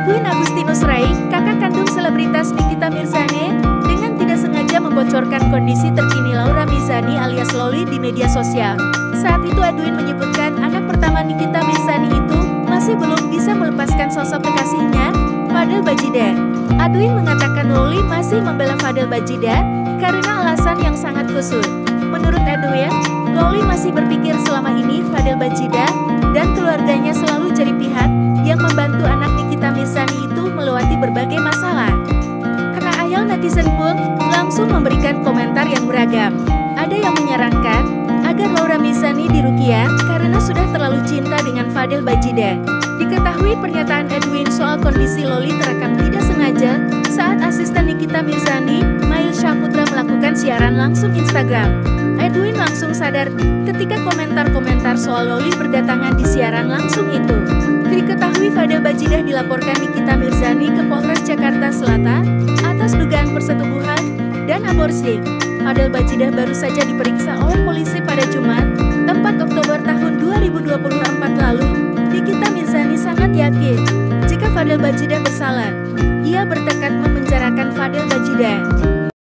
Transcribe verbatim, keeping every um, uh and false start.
Edwin Agustinus Rai, kakak kandung selebritas Nikita Mirzani, dengan tidak sengaja membocorkan kondisi terkini Laura Mizani alias Loli di media sosial. Saat itu Edwin menyebutkan anak pertama Nikita Mirzani itu masih belum bisa melepaskan sosok kekasihnya, Fadel Bajida. Edwin mengatakan Loli masih membela Fadel Bajida karena alasan yang sangat kusut. Menurut Edwin, Loli masih berpikir selama ini Fadel Bajida dan keluarganya selalu jadi pihak yang membantu anak Nikita Mirzani itu melewati berbagai masalah. Karena ayal netizen pun langsung memberikan komentar yang beragam. Ada yang menyarankan agar Laura Mizani diruqyah karena sudah terlalu cinta dengan Fadel Bajida. Diketahui pernyataan Edwin soal kondisi Loli terekam tidak sengaja saat asisten Nikita Mirzani, Mail Syahputra melakukan siaran langsung Instagram. Edwin langsung sadar ketika komentar-komentar soal Loli berdatangan di siaran langsung itu. Diketahui Fadel Bajida dilaporkan Nikita Mirzani ke Polres Jakarta Selatan atas dugaan persetubuhan dan aborsi. Fadel Bajida baru saja diperiksa oleh polisi pada Jumat, empat Oktober tahun dua ribu dua puluh empat lalu. Nikita Mirzani sangat yakin jika Fadel Bajida bersalah. Ia bertekad memenjarakan Fadel Bajida.